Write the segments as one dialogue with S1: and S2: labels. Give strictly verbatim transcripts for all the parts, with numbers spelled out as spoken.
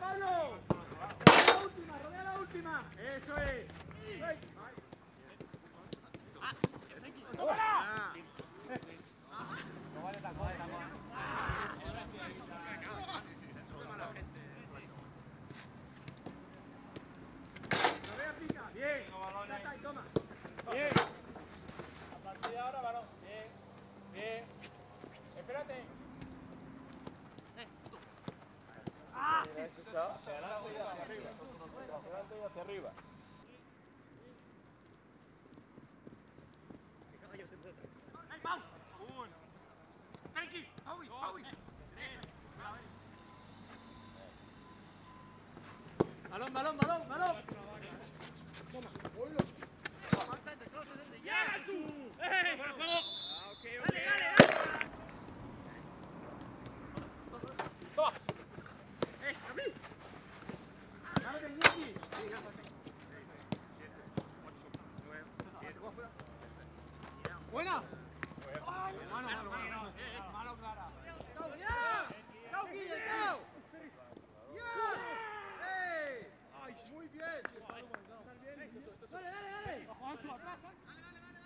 S1: Pablo! ¡Rodea la última, rodea la última! ¡Eso es! ¡Tómala! No vale tan mal, tan mal. Rodea, pica. Bien. Ya está, y toma. Bien. A partir de ahora, balón. Bien. Bien. Espérate. ¡Ah! Hacia adelante y hacia arriba. Hacia adelante y hacia arriba. ¡Vamos! ¡Un! ¡Frenkie! ¡Gavi! ¡Gavi! ¡Balón, balón, balón, balón! Toma. ¡Avanza entre closes desde ya! ¡Eh! ¡Vamos! ¡Ah, ok, ok! ¡Dale, dale, dale! ¡Toma! ¡Eh, Gavi! ¡Dale, Nicky! ¡Buena! ¡Ay! ¡Mano, mano, mano! ¡Mano clara! ¡Go, ya! ¡Go, Guille, go! ¡Ya! ¡Ey! ¡Ay, muy bien! ¡Dale, dale, dale! ¡Ojo, Ancho, atrás! ¡Dale, dale, dale, dale,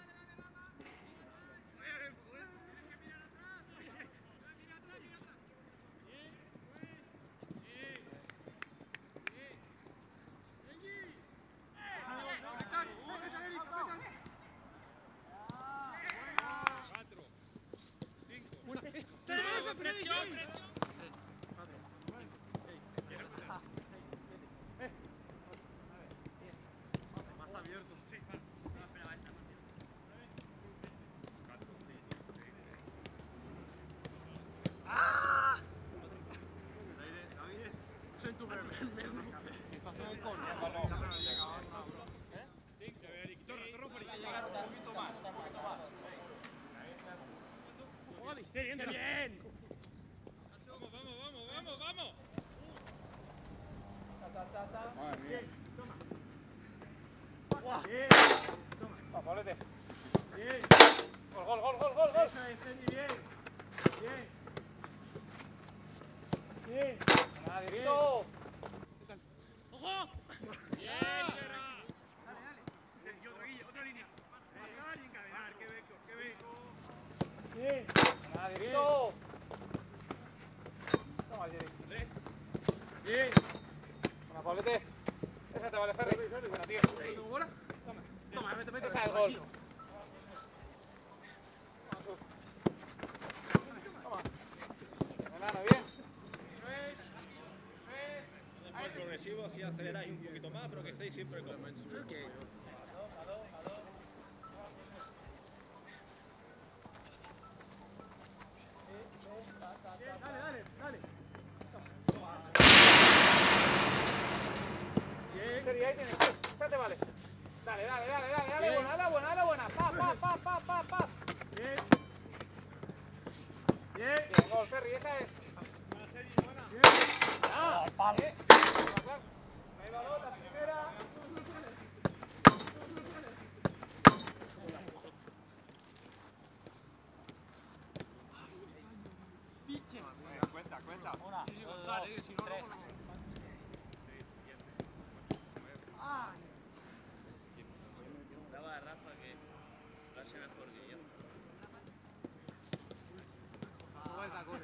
S1: dale! ¡Tienes que mirar atrás! ¡Mira atrás, mira atrás! ¡Bien! ¡Bien! ¡Bien! ¡Benji! ¡Conectar! ¡Conectar, Eric! ¡Conectar! Cuatro, cinco, una, eh, presión, presión, presión. Eh, más abierto. Sí, vale. No, espera, esta más bien. ¡Ah! David, soy tu merda. Si estás en el corner, el balón. ¿Eh? Cinco, Eric. Torre, torre, Felipe. Llegar un poquito más. Un poquito más. ¡Qué bien! ¡Qué bien! ¡Vamos, vamos, vamos, vamos, vamos! Ta, ta, ta, ta. Madre mía. Bien, toma. Wow. Bien. Toma. Va, Pablete. Bien. Gol, gol, gol, gol, gol, gol. Eso es, Feli, bien. Bien. Bien. Nada, directo. ¡Ojo! Bien, Gerard. Dale, dale. Y otra guilla, otra línea. Pasar y encadenar. ¡Qué beco, qué beco! Bien. Nada, directo. Toma, Jerry. Bien. Buena, Pablete. Esa te vale, Ferri. Buena, tío. Toma. Toma, vete, vete. Esa es el gol. Toma. Enano, bien. Eso es. Eso es. Más progresivo, así aceleráis un poquito más, pero que estéis siempre con el que... Dale, dale, dale. Bien. Sería ahí tienes. Esa te vale. Dale, dale, dale, dale, dale, buena, dale, buena, dale, buena. Pa, pa, pa, pa, pa, pa. Bien. Bien. Bien, gol, Ferri, esa es. Buena serie, buena. Bien. Ah, palo. Ahí va dos, la primera. Piche. Cuenta, cuenta. Una, sí, sí, dos, dos, eh, si no, tres. No, no. Ah. Daba a Rafa que va a ser mejor que yo. ¿Cómo es la goles?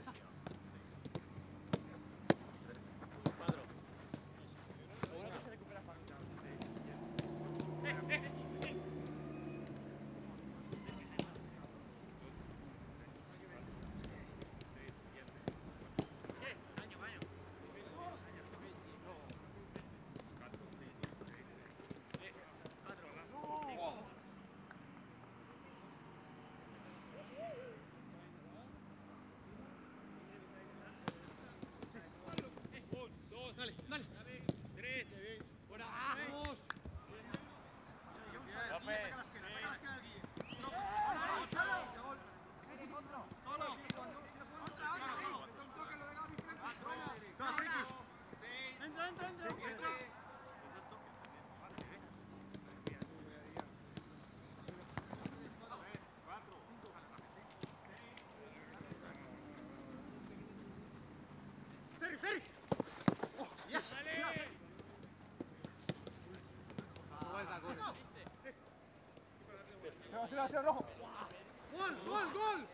S1: Padro. Seguro que se recupera fácil. Eh, eh, eh. Dale, dale. Tres. Buena. Vamos. Entra, entra, entra. Ferry, Ferry. Oh, yes. rojo. ¡Gol, gol, gol!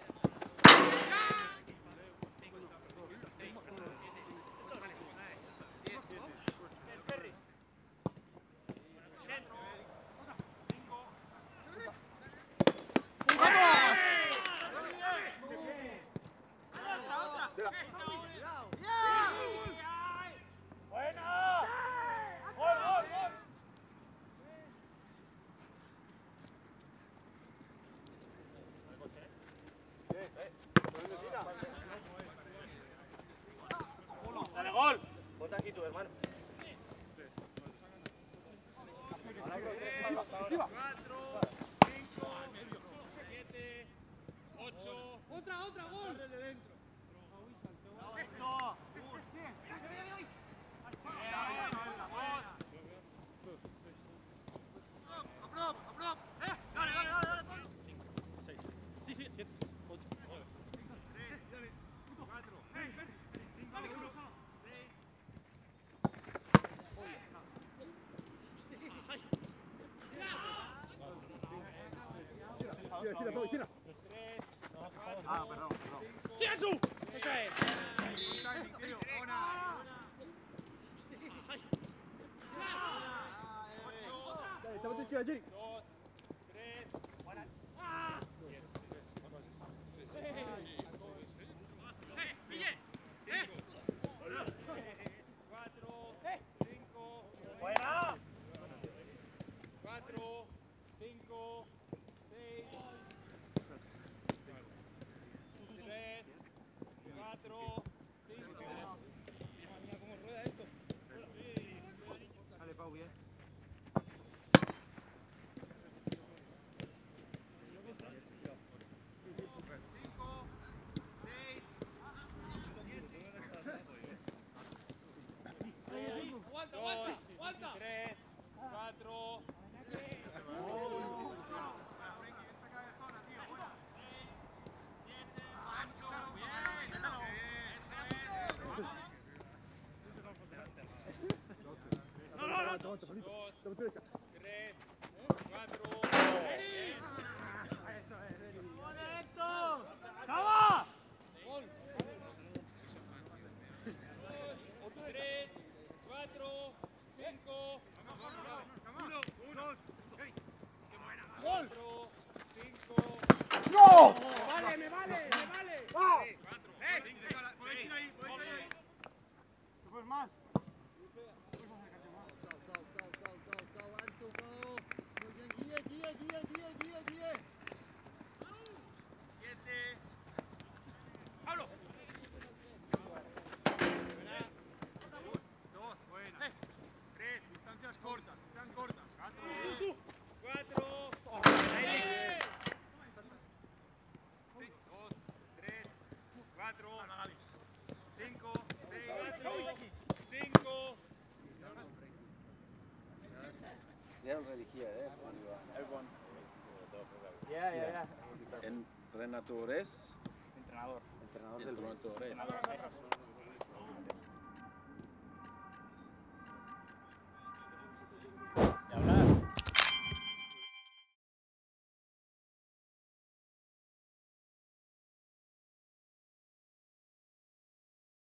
S2: Dale gol.
S3: Ponte aquí tú, hermano.
S2: cuatro, cinco, siete, ocho.
S1: Otra, otra, gol. Dentro. Dale, dale, dale, dale.
S2: Sí, sí, siete, ocho, nueve.
S1: tres, dale. cuatro, cinco, uno, seis.
S3: Ah, perdón, perdón.
S2: ¡Sí, Ansu! ¡Eso es!
S1: Estamos en izquierda, Jerry.
S2: Dos, tres, cuatro, cinco,
S3: ¡Buena!
S2: cuatro, cinco, seis, tres, cuatro, cinco. Mira cómo rueda esto.
S1: Dale, Pau, bien.
S2: Dos, tres, cuatro, dos, tres, cuatro.
S1: ¡Cava!
S2: Tres, cuatro, cinco,
S1: Uno, uno,
S2: cuatro, cinco,
S3: ¡No!
S1: Me vale, me vale, me vale.
S3: ¡Ah!
S2: cuatro,
S1: ¡Eh!
S2: cinco,
S1: Podéis ir ahí, podéis ir ahí. Super más.
S2: siete.
S1: ¡Pablo!
S2: Dos,
S1: Buena.
S2: tres,
S1: Distancias cortas, que sean cortas.
S2: cuatro, dos, tres, cuatro, cinco, seis, cuatro, cinco.
S3: Dieron religión, eh.
S2: Everyone.
S3: Ya, ya, ya. Entrenadores.
S2: Entrenador.
S3: Entrenador del Entrenadores.